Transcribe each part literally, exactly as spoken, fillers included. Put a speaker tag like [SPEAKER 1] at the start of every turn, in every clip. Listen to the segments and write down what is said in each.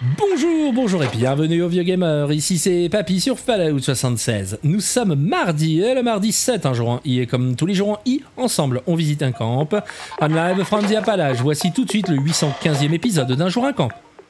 [SPEAKER 1] Bonjour, bonjour et bienvenue au Vieux Gamer, ici c'est Papy sur Fallout soixante-seize. Nous sommes mardi, et le mardi sept, un jour en I, et comme tous les jours en I, ensemble on visite un camp. On live from the Appalaches, voici tout de suite le huit cent quinzième épisode d'Un jour un camp.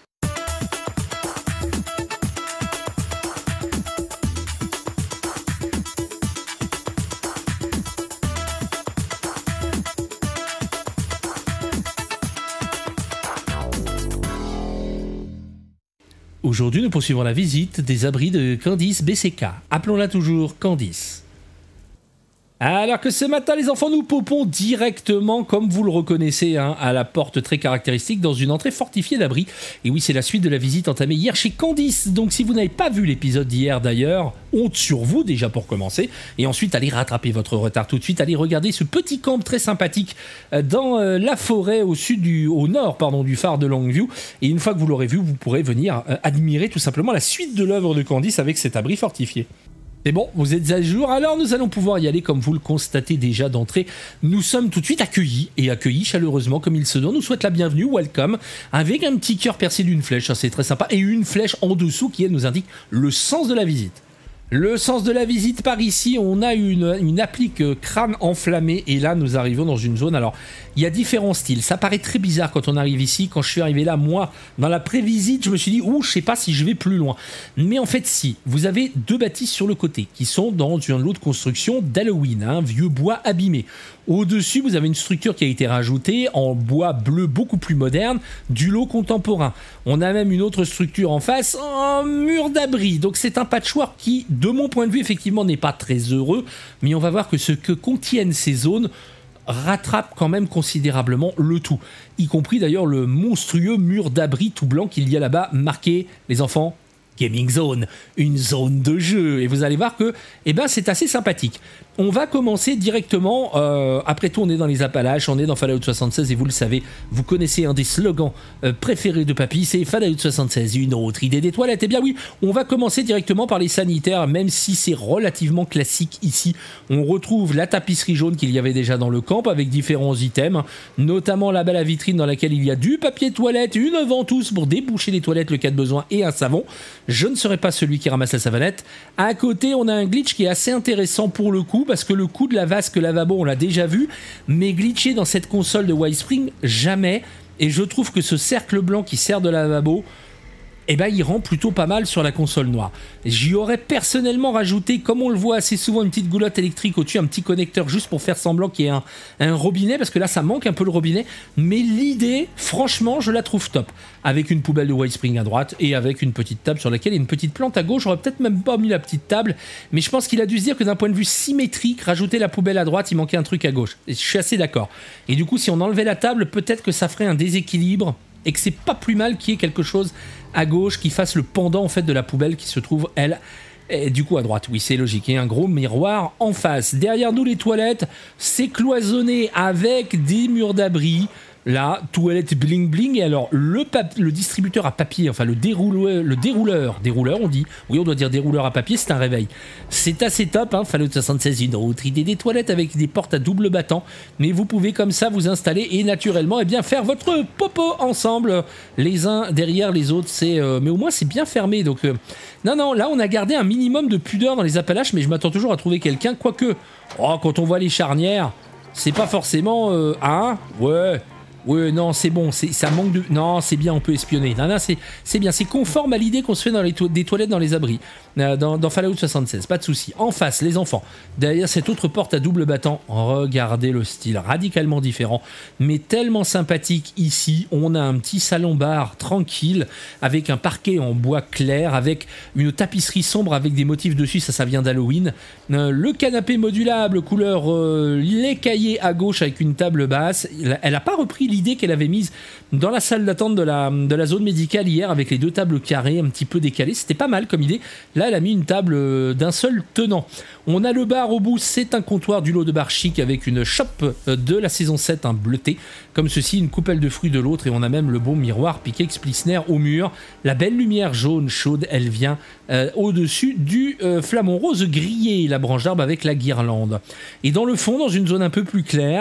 [SPEAKER 1] Aujourd'hui, nous poursuivons la visite des abris de Candice B C K. Appelons-la toujours Candice. Alors que ce matin, les enfants, nous popons directement, comme vous le reconnaissez, hein, à la porte très caractéristique, dans une entrée fortifiée d'abri. Et oui, c'est la suite de la visite entamée hier chez Candice. Donc si vous n'avez pas vu l'épisode d'hier d'ailleurs, honte sur vous déjà pour commencer. Et ensuite, allez rattraper votre retard tout de suite. Allez regarder ce petit camp très sympathique dans euh, la forêt au sud du, au nord pardon, du phare de Longview. Et une fois que vous l'aurez vu, vous pourrez venir euh, admirer tout simplement la suite de l'œuvre de Candice avec cet abri fortifié. C'est bon, vous êtes à jour, alors nous allons pouvoir y aller comme vous le constatez déjà d'entrée. Nous sommes tout de suite accueillis, et accueillis chaleureusement comme il se doit. Nous souhaite la bienvenue, welcome, avec un petit cœur percé d'une flèche, ça c'est très sympa, et une flèche en dessous qui elle nous indique le sens de la visite. Le sens de la visite par ici, on a une, une applique crâne enflammé, et là nous arrivons dans une zone, alors il y a différents styles, ça paraît très bizarre quand on arrive ici. Quand je suis arrivé là, moi, dans la prévisite, je me suis dit, ouh, je sais pas si je vais plus loin. Mais en fait, si, vous avez deux bâtisses sur le côté, qui sont dans une lot de construction d'Halloween, un hein, vieux bois abîmé. Au-dessus, vous avez une structure qui a été rajoutée en bois bleu beaucoup plus moderne, du lot contemporain. On a même une autre structure en face, un mur d'abri. Donc c'est un patchwork qui, de mon point de vue, effectivement, n'est pas très heureux, mais on va voir que ce que contiennent ces zones rattrape quand même considérablement le tout, y compris d'ailleurs le monstrueux mur d'abri tout blanc qu'il y a là-bas, marqué, les enfants, Gaming Zone, une zone de jeu, et vous allez voir que eh ben, c'est assez sympathique. On va commencer directement, euh, après tout on est dans les Appalaches, on est dans Fallout soixante-seize et vous le savez, vous connaissez un des slogans euh, préférés de Papy, c'est Fallout soixante-seize, une autre idée des toilettes. Et eh bien oui, on va commencer directement par les sanitaires, même si c'est relativement classique ici. On retrouve la tapisserie jaune qu'il y avait déjà dans le camp avec différents items, notamment là-bas la vitrine dans laquelle il y a du papier toilette, une ventouse pour déboucher les toilettes le cas de besoin et un savon. Je ne serai pas celui qui ramasse la savonnette. À côté, on a un glitch qui est assez intéressant pour le coup, parce que le coup de la vasque lavabo, on l'a déjà vu, mais glitché dans cette console de Wildspring, jamais. Et je trouve que ce cercle blanc qui sert de lavabo, eh ben, il rend plutôt pas mal sur la console noire. J'y aurais personnellement rajouté, comme on le voit assez souvent, une petite goulotte électrique au-dessus, un petit connecteur juste pour faire semblant qu'il y ait un, un robinet, parce que là ça manque un peu le robinet, mais l'idée, franchement, je la trouve top. Avec une poubelle de Wildspring à droite et avec une petite table sur laquelle il y a une petite plante à gauche. J'aurais peut-être même pas mis la petite table, mais je pense qu'il a dû se dire que d'un point de vue symétrique, rajouter la poubelle à droite, il manquait un truc à gauche. Et je suis assez d'accord. Et du coup, si on enlevait la table, peut-être que ça ferait un déséquilibre et que c'est pas plus mal qu'il y ait quelque chose à gauche qui fasse le pendant en fait de la poubelle qui se trouve elle et du coup à droite. Oui, c'est logique. Et un gros miroir en face. Derrière nous les toilettes, c'est cloisonné avec des murs d'abri. Là, toilette bling bling. Et alors, le, le distributeur à papier, enfin le dérouleur, le dérouleur, dérouleur on dit, oui on doit dire dérouleur à papier, c'est un réveil. C'est assez top, hein, Fallout soixante-seize, une autre idée des toilettes avec des portes à double battant. Mais vous pouvez comme ça vous installer et naturellement eh bien, faire votre popo ensemble, les uns derrière les autres. C'est, euh, mais au moins c'est bien fermé. Donc, euh, non, non, là on a gardé un minimum de pudeur dans les Appalaches, mais je m'attends toujours à trouver quelqu'un, quoique, oh, quand on voit les charnières, c'est pas forcément, euh, hein, ouais. Ouais, non, c'est bon, ça manque de... Non, c'est bien, on peut espionner. Non, non, c'est bien, c'est conforme à l'idée qu'on se fait dans les to des toilettes dans les abris, euh, dans, dans Fallout soixante-seize, pas de souci. En face, les enfants, derrière cette autre porte à double battant, regardez le style, radicalement différent, mais tellement sympathique ici. On a un petit salon-bar tranquille, avec un parquet en bois clair, avec une tapisserie sombre avec des motifs dessus, ça, ça vient d'Halloween. Euh, le canapé modulable, couleur euh, les cahiers à gauche avec une table basse. Elle n'a pas repris l'idée qu'elle avait mise dans la salle d'attente de la, de la zone médicale hier avec les deux tables carrées un petit peu décalées, c'était pas mal comme idée. Là elle a mis une table d'un seul tenant. On a le bar au bout, c'est un comptoir du lot de bar chic avec une chope de la saison sept, un bleuté comme ceci, une coupelle de fruits de l'autre, et on a même le bon miroir piqué Explissner au mur. La belle lumière jaune chaude, elle vient euh, au-dessus du euh, flamant rose grillé, la branche d'arbre avec la guirlande. Et dans le fond, dans une zone un peu plus claire,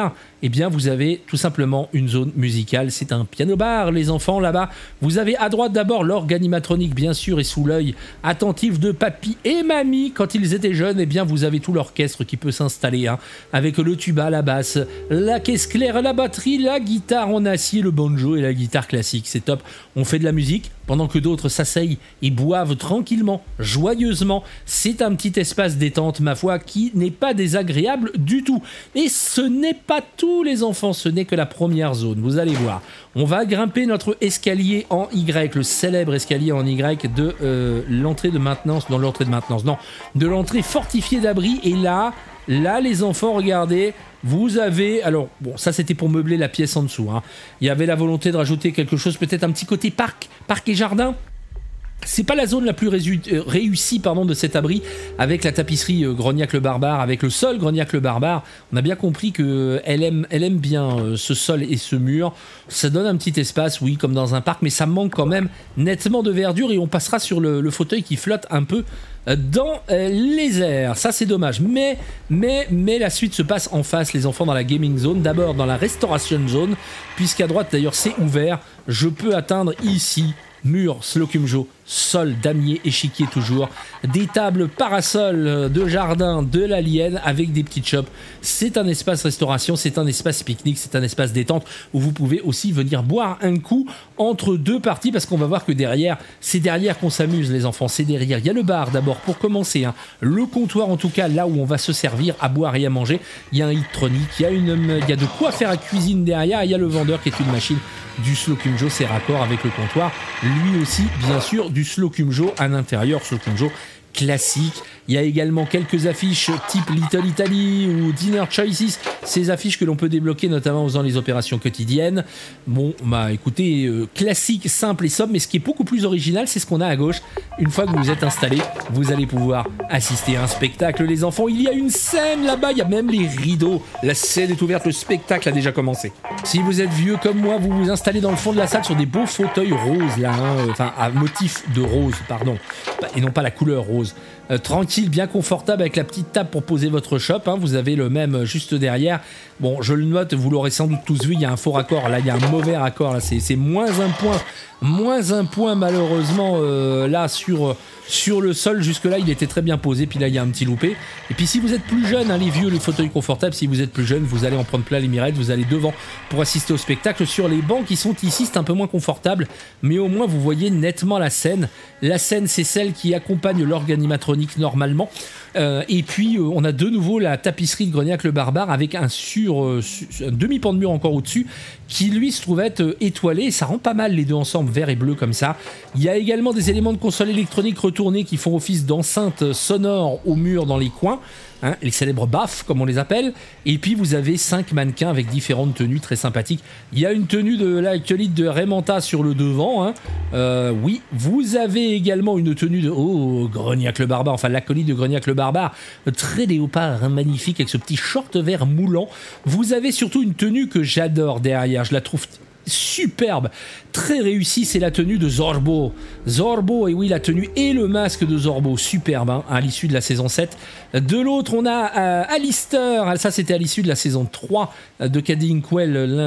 [SPEAKER 1] eh bien vous avez tout simplement une zone musicale. C'est un piano bar, les enfants, là-bas. Vous avez à droite d'abord l'orgue animatronique, bien sûr, et sous l'œil attentif de papy et mamie quand ils étaient jeunes, eh bien vous avez tout l'orchestre qui peut s'installer, hein, avec le tuba, la basse, la caisse claire, la batterie, la guitare en acier, le banjo et la guitare classique. C'est top. On fait de la musique pendant que d'autres s'asseyent et boivent tranquillement, joyeusement. C'est un petit espace détente, ma foi, qui n'est pas désagréable du tout. Et ce n'est pas tout, les enfants, ce n'est que la première zone. Vous allez voir. On va grimper notre escalier en Y, le célèbre escalier en Y de euh, l'entrée de maintenance, non, l'entrée de maintenance, non, de l'entrée fortifiée d'abri. Et là, là, les enfants, regardez, vous avez, alors, bon, ça c'était pour meubler la pièce en dessous, hein. Il y avait la volonté de rajouter quelque chose, peut-être un petit côté parc, parc et jardin. C'est pas la zone la plus réussie, euh, réussie pardon, de cet abri, avec la tapisserie euh, Grognac le Barbare, avec le sol Grognac le Barbare. On a bien compris qu'elle euh, aime, elle aime bien euh, ce sol et ce mur. Ça donne un petit espace, oui, comme dans un parc, mais ça manque quand même nettement de verdure et on passera sur le, le fauteuil qui flotte un peu euh, dans euh, les airs. Ça, c'est dommage. Mais, mais, mais la suite se passe en face, les enfants, dans la gaming zone. D'abord dans la restoration zone, puisqu'à droite, d'ailleurs, c'est ouvert. Je peux atteindre ici mur, Slocumjo, sol, damier, échiquier toujours, des tables parasols de jardin de l'Alien avec des petites chopes. C'est un espace restauration, c'est un espace pique-nique, c'est un espace détente où vous pouvez aussi venir boire un coup entre deux parties parce qu'on va voir que derrière, c'est derrière qu'on s'amuse les enfants, c'est derrière. Il y a le bar d'abord pour commencer, hein. Le comptoir en tout cas là où on va se servir à boire et à manger. Il y a un hit-tronic, il y a, une, il y a de quoi faire à cuisine derrière et il y a le vendeur qui est une machine du Slocumjo, c'est raccord avec le comptoir, lui aussi bien sûr du Slocumjo à l'intérieur, Slocumjo classique. Il y a également quelques affiches type Little Italy ou Dinner Choices, ces affiches que l'on peut débloquer notamment en faisant les opérations quotidiennes. Bon, bah écoutez, euh, classique, simple et sobre, mais ce qui est beaucoup plus original, c'est ce qu'on a à gauche. Une fois que vous êtes installés, vous allez pouvoir assister à un spectacle, les enfants. Il y a une scène là-bas, il y a même les rideaux. La scène est ouverte, le spectacle a déjà commencé. Si vous êtes vieux comme moi, vous vous installez dans le fond de la salle sur des beaux fauteuils roses, là, hein, enfin à motif de rose, pardon, et non pas la couleur rose. Euh, tranquille, bien confortable avec la petite table pour poser votre shop, hein. Vous avez le même juste derrière. Bon, je le note, vous l'aurez sans doute tous vu, il y a un faux raccord, là il y a un mauvais raccord, là c'est moins un point, moins un point malheureusement euh, là sur, sur le sol. Jusque là il était très bien posé, puis là il y a un petit loupé. Et puis si vous êtes plus jeune, hein, les vieux, les fauteuils confortables, si vous êtes plus jeune, vous allez en prendre plein les mirettes, vous allez devant pour assister au spectacle. Sur les bancs qui sont ici, c'est un peu moins confortable, mais au moins vous voyez nettement la scène. La scène, c'est celle qui accompagne l'orgue animatronique normalement. Euh, et puis euh, on a de nouveau la tapisserie de Grognac le Barbare avec un sur, euh, un demi-pan de mur encore au-dessus qui lui se trouve être euh, étoilé. Ça rend pas mal les deux ensemble, vert et bleu comme ça. Il y a également des éléments de console électronique retournés qui font office d'enceinte sonore au mur dans les coins, hein, les célèbres baffes comme on les appelle. Et puis vous avez cinq mannequins avec différentes tenues très sympathiques. Il y a une tenue de l'acolyte de Raymanta sur le devant, hein. euh, oui, vous avez également une tenue de oh, Grognac le Barbare, enfin l'acolyte de Grognac le Barbare, très léopard, hein, magnifique avec ce petit short vert moulant. Vous avez surtout une tenue que j'adore derrière, je la trouve superbe, très réussie, c'est la tenue de Zorbo. Zorbo, et oui, la tenue et le masque de Zorbo, superbe, hein, à l'issue de la saison sept. De l'autre, on a euh, Alistair, ça c'était à l'issue de la saison trois de Cady Inkwell,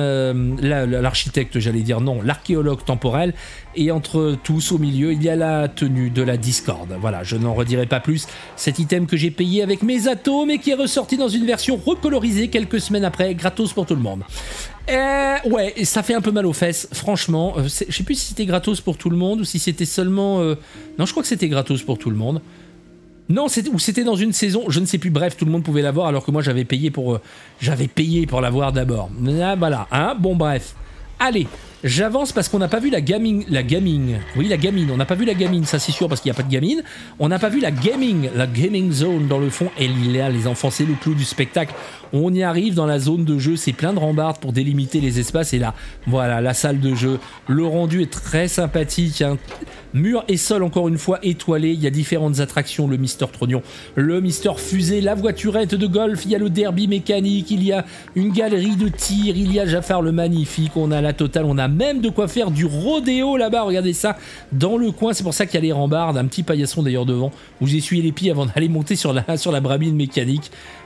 [SPEAKER 1] l'architecte, j'allais dire, non, l'archéologue temporel. Et entre tous, au milieu, il y a la tenue de la Discord. Voilà, je n'en redirai pas plus. Cet item que j'ai payé avec mes atomes et qui est ressorti dans une version recolorisée quelques semaines après, gratos pour tout le monde. Euh, ouais, et ça fait un peu mal aux fesses, franchement. Euh, je sais plus si c'était gratos pour tout le monde ou si c'était seulement... Euh... Non, je crois que c'était gratos pour tout le monde. Non, c'était ou c'était dans une saison, je ne sais plus. Bref, tout le monde pouvait l'avoir alors que moi j'avais payé pour euh, j'avais payé pour l'avoir d'abord. Ah, voilà, hein. Bon, bref. Allez, j'avance parce qu'on n'a pas vu la gaming, la gaming. Oui, la gamine. On n'a pas vu la gamine, ça c'est sûr parce qu'il n'y a pas de gamine. On n'a pas vu la gaming, la gaming zone dans le fond. Et là, les enfants, c'est le clou du spectacle. On y arrive dans la zone de jeu, c'est plein de rambardes pour délimiter les espaces. Et là, voilà, la salle de jeu. Le rendu est très sympathique, hein. Mur et sol, encore une fois, étoilé. Il y a différentes attractions, le Mister Trognon, le Mister Fusée, la voiturette de golf, il y a le derby mécanique, il y a une galerie de tir, il y a Jafar le magnifique, on a la totale, on a même de quoi faire du rodéo là-bas, regardez ça, dans le coin, c'est pour ça qu'il y a les rambardes, un petit paillasson d'ailleurs devant, où j'essuyais les pieds avant d'aller monter sur la, sur la brabine mécanique.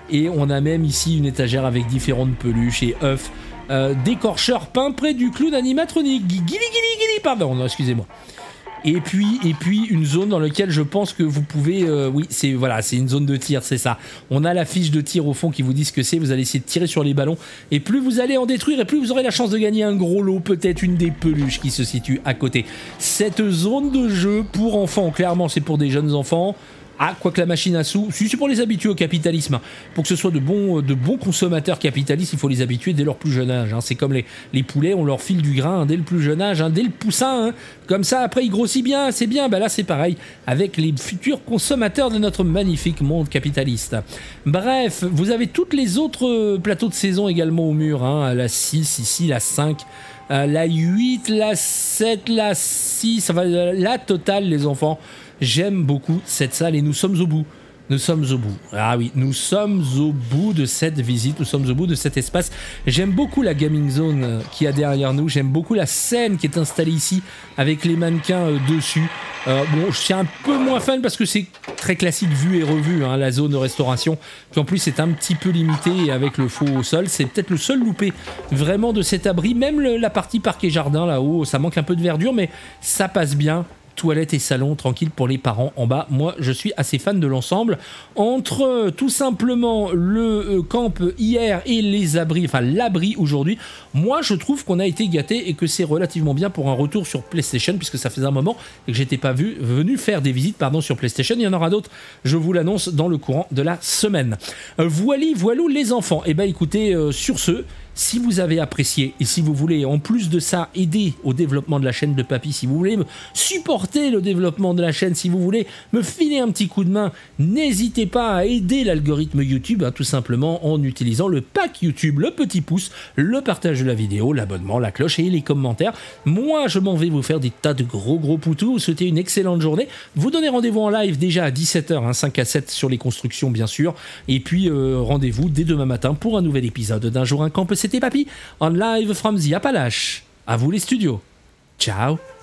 [SPEAKER 1] Et on a même ici une étagère avec différentes peluches et œufs euh, d'écorcheurs peints près du clown animatronique. Guili, guili, guili, pardon, non, excusez-moi. Et puis, et puis une zone dans laquelle je pense que vous pouvez... Euh, oui, c'est voilà, c'est une zone de tir, c'est ça. On a la fiche de tir au fond qui vous dit ce que c'est. Vous allez essayer de tirer sur les ballons. Et plus vous allez en détruire, et plus vous aurez la chance de gagner un gros lot, peut-être une des peluches qui se situe à côté. Cette zone de jeu pour enfants, clairement c'est pour des jeunes enfants. Ah, quoique la machine à sous, si c'est pour les habituer au capitalisme, pour que ce soit de bons, de bons consommateurs capitalistes, il faut les habituer dès leur plus jeune âge. Hein. C'est comme les, les poulets, on leur file du grain hein, dès le plus jeune âge, hein, dès le poussin. Hein. Comme ça, après, il grossit bien, c'est bien. Ben là, c'est pareil avec les futurs consommateurs de notre magnifique monde capitaliste. Bref, vous avez toutes les autres plateaux de saison également au mur. Hein. La six, ici, la cinq... Euh, la huit, la sept, la six, enfin, la totale les enfants. J'aime beaucoup cette salle et nous sommes au bout. Nous sommes au bout. Ah oui, nous sommes au bout de cette visite, nous sommes au bout de cet espace. J'aime beaucoup la gaming zone qu'il y a derrière nous. J'aime beaucoup la scène qui est installée ici avec les mannequins euh, dessus. Euh, bon, je suis un peu moins fan parce que c'est très classique vu et revu, hein, la zone de restauration. Puis en plus, c'est un petit peu limité avec le faux au sol. C'est peut-être le seul loupé vraiment de cet abri. Même le, la partie parc et jardin là-haut, ça manque un peu de verdure, mais ça passe bien. Toilettes et salon tranquille pour les parents en bas. Moi, je suis assez fan de l'ensemble. Entre euh, tout simplement le euh, camp hier et les abris, enfin l'abri aujourd'hui, moi, je trouve qu'on a été gâtés et que c'est relativement bien pour un retour sur PlayStation, puisque ça faisait un moment et que j'étais pas vu, venu faire des visites pardon, sur PlayStation. Il y en aura d'autres, je vous l'annonce, dans le courant de la semaine. Euh, voili, voilou les enfants. Et eh ben écoutez, euh, sur ce... Si vous avez apprécié et si vous voulez en plus de ça aider au développement de la chaîne de Papy, si vous voulez me supporter le développement de la chaîne, si vous voulez me filer un petit coup de main, n'hésitez pas à aider l'algorithme YouTube, hein, tout simplement en utilisant le pack YouTube, le petit pouce, le partage de la vidéo, l'abonnement, la cloche et les commentaires. Moi, je m'en vais vous faire des tas de gros gros poutous, vous souhaitez une excellente journée, vous donnez rendez-vous en live déjà à dix-sept heures, hein, cinq à sept sur les constructions bien sûr, et puis euh, rendez-vous dès demain matin pour un nouvel épisode d'Un jour un camp. C'était Papy, en live from the Appalaches. À vous les studios. Ciao.